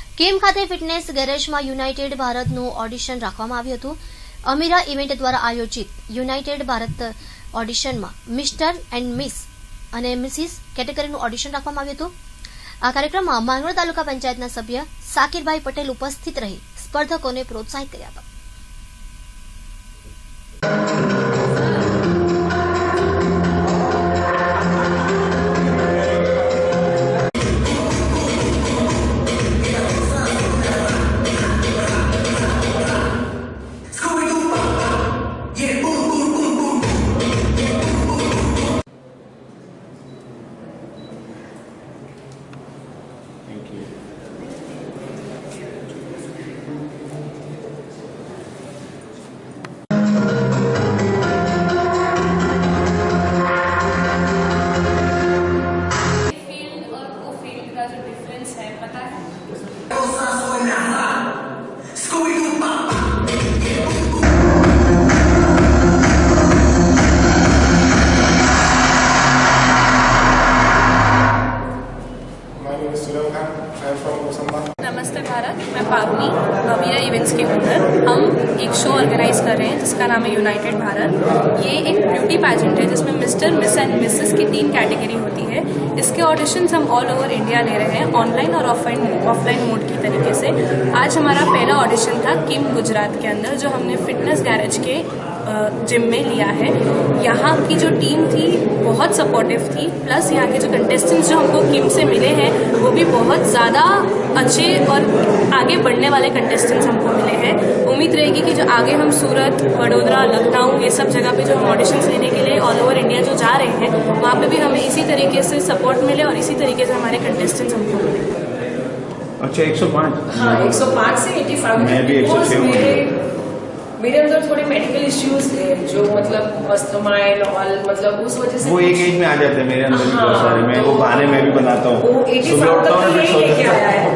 કેમ ખાતે ફિટનેસ ગેરેજમાં યુનાઇટેડ ભારતનું ઓડિશન રાખવામાં આવ્યું હતું। અમીરા ઇવેન્ટ દ્વારા આયોજિત યુનાઇટેડ ભારત ઓડિશનમાં મિસ્ટર એન્ડ મિસ અને મિસિસ કેટેગરીનું ઓડિશન રાખવામાં આવ્યું હતું। આ કાર્યક્રમમાં માંગરોળ તાલુકા પંચાયતના સભ્ય સાકિરભાઈ પટેલ ઉપસ્થિત રહી સ્પર્ધકોને પ્રોત્સાહિત કર્યા હતા। नमस्ते भारत, मैं पावनी अमीरा इवेंट्स के ओनर। हम एक शो ऑर्गेनाइज कर रहे हैं जिसका नाम है यूनाइटेड भारत। ये एक ब्यूटी पैजेंट है जिसमें मिस्टर, मिस एंड मिसेस की 3 कैटेगरी होती है। इसके ऑडिशंस हम ऑल ओवर इंडिया ले रहे हैं, ऑनलाइन और ऑफलाइन मोड की तरीके से। आज हमारा पहला ऑडिशन था किम गुजरात के अंदर, जो हमने फिटनेस गैरेज के जिम में लिया है। यहाँ की जो टीम थी बहुत सपोर्टिव थी, प्लस यहाँ के जो कंटेस्टेंट्स जो हमको किम से मिले हैं वो भी बहुत ज़्यादा अच्छे और आगे बढ़ने वाले कंटेस्टेंट्स हमको मिले हैं। उम्मीद रहेगी कि जो आगे हम सूरत, वडोदरा, लखनऊ ये सब जगह पे जो हम ऑडिशंस लेने के लिए ऑल ओवर इंडिया जो जा रहे हैं वहाँ पे भी हमें इसी तरीके से सपोर्ट मिले और इसी तरीके से हमारे कंटेस्टेंट्स हमको मिले। अच्छा 105? हाँ 105 से 85। मैं भी 106 मेरे अंदर थोड़े मेडिकल इश्यूज है जो मतलब मस्टमाइंड और मतलब उस वजह से वो एक एज में आ जाते हैं मेरे अंदर भी बहुत सारे। मैं वो गाने में भी बनाता हूँ। वो 85 तक लेके आया है।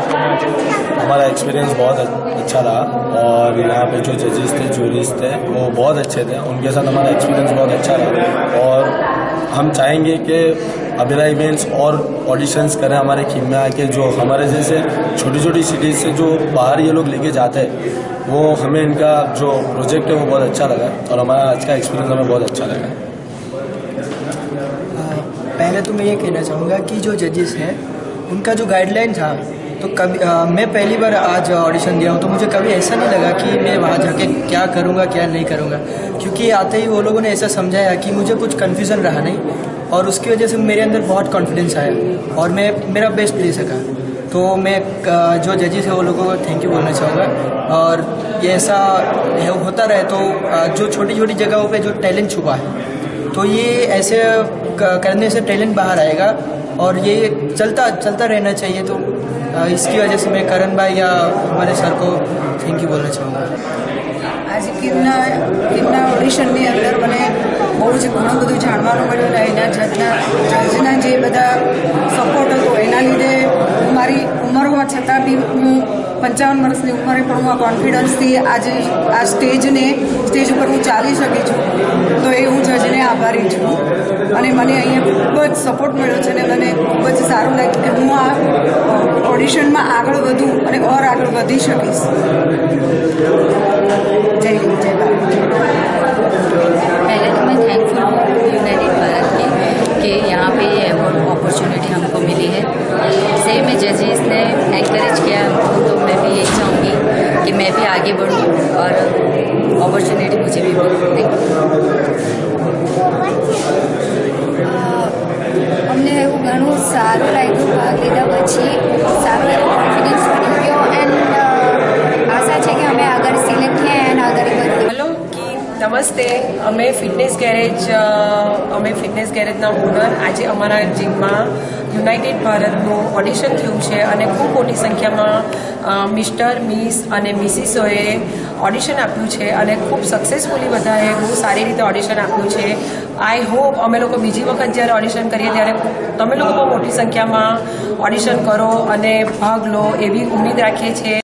हमारा एक्सपीरियंस बहुत अच्छा रहा और यहाँ पे जो जजेस थे, जूरीज थे, वो बहुत अच्छे थे। उनके साथ हमारा एक्सपीरियंस बहुत अच्छा रहा और हम चाहेंगे कि अमीरा इवेंट्स और ऑडिशंस करें हमारे खीम में आके। जो हमारे जैसे छोटी छोटी सिटीज से जो बाहर ये लोग लेके जाते हैं, वो हमें इनका जो प्रोजेक्ट है वो बहुत अच्छा लगा और हमारा आज का एक्सपीरियंस हमें बहुत अच्छा लगा। पहले तो मैं ये कहना चाहूँगा कि जो जजेस हैं उनका जो गाइडलाइन था, तो कभी मैं पहली बार आज ऑडिशन दिया हूँ, तो मुझे कभी ऐसा नहीं लगा कि मैं वहाँ जाके क्या करूँगा क्या नहीं करूँगा, क्योंकि आते ही वो लोगों ने ऐसा समझाया कि मुझे कुछ कन्फ्यूज़न रहा नहीं और उसकी वजह से मेरे अंदर बहुत कॉन्फिडेंस आया और मैं मेरा बेस्ट दे सका। तो मैं जो जजेस है वो लोगों को थैंक यू बोलना चाहूँगा और ये ऐसा होता रहे तो जो छोटी छोटी जगहों पे जो टैलेंट छुपा है तो ये ऐसे करने से टैलेंट बाहर आएगा और ये चलता रहना चाहिए। तो इसकी वजह से मैं करण भाई या हमारे सर को थैंक यू बोलना चाहूँगा। आज किमना ऑडिशनની અંદર મને બહુ જ ઘણું બધું જાણવાનું મળ્યું અને એના જજના જે બધા સપોર્ટ હતો એના લીધે મારી ઉંમર હોવા છતાં બી હું 55 વર્ષની ઉંમરે પણ હું આ કોન્ફિડન્સથી આજે આ સ્ટેજ ઉપર હું ચાલી શકી છું, તો એ હું જજને આભારી છું અને મને અહીંયા ખૂબ જ સપોર્ટ મળ્યો છે અને મને ખૂબ જ સારું લાગ્યું કે હું આ ઓડિશનમાં આગળ વધું અને ઓર આગળ વધી શકીશ। जय हिंद, जय भारत। पहले तो मैं थैंकफुल हूँ यूनाइटेड भारत की कि यहाँ पे ये अपॉर्चुनिटी हमको मिली है। से में जजेस ने एनकरेज किया तो मैं भी यही चाहूँगी कि मैं भी आगे बढ़ूँ और अपॉर्चुनिटी मुझे भी मिले। અમને એવું ઘણું સારું લાગ્યું ભાગ લીધા પછી સારો એવો કોન્ફિડન્સ મળી ગયો એન્ડ આશા છે કે અમે આગળ સિલેક્ટ થયા અને આગળ વધીએ। હેલો નમસ્તે, અમે ફિટનેસ ગેરેજના ઓનર। આજે અમારા જીમમાં યુનાઇટેડ ભારતનું ઓડિશન થયું છે અને ખૂબ મોટી સંખ્યામાં મિસ્ટર, મિસ અને મિસિસોએ ઓડિશન આપ્યું છે અને ખૂબ સક્સેસફુલી બધાએ બહુ સારી રીતે ઓડિશન આપ્યું છે। આઈ હોપ અમે લોકો બીજી વખત જ્યારે ઓડિશન કરીએ ત્યારે તમે લોકો બહુ મોટી સંખ્યામાં ઓડિશન કરો અને ભાગ લો એવી ઉમ્મીદ રાખીએ છીએ।